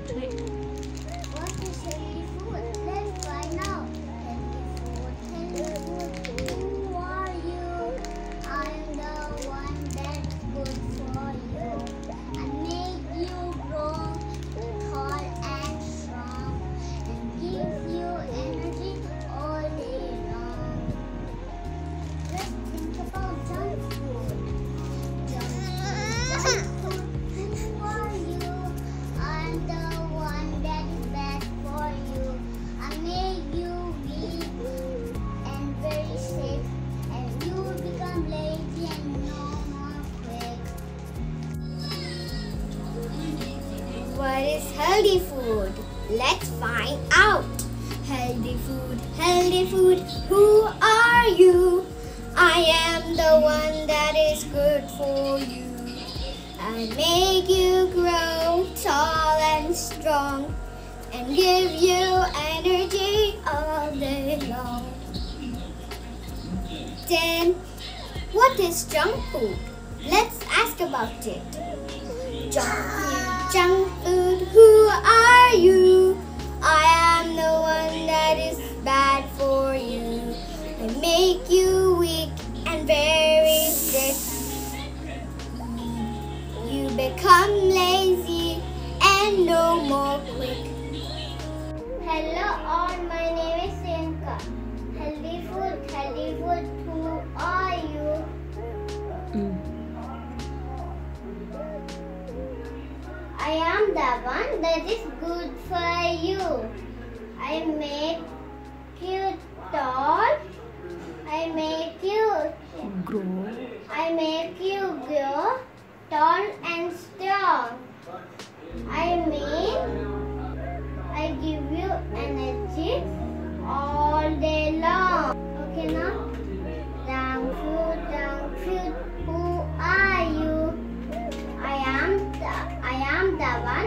What is healthy food? Let's find out. Healthy food. Who are you? I'm the one that's good for you. I make you grow tall and strong and give you energy all day long. Let's think about junk food. Junk food. Who are you? I'm the one that is bad for you. I make you weak and very sick, and you become lazy and no more quick. What is healthy food? Let's find out. Healthy food, who are you? I am the one that is good for you. I make you grow tall and strong and give you energy all day long. Then, what is junk food? Let's ask about it. Junk food, who are you? I am the one that is bad for you. I make you weak and very sick. You become lazy and no more quick. Hello all, my name is Senka. Healthy food, who are you? I am the one that is good for you. I make you tall. I make you grow tall and strong. I give you energy all day long. Okay now? Junk food, who are you? I am the one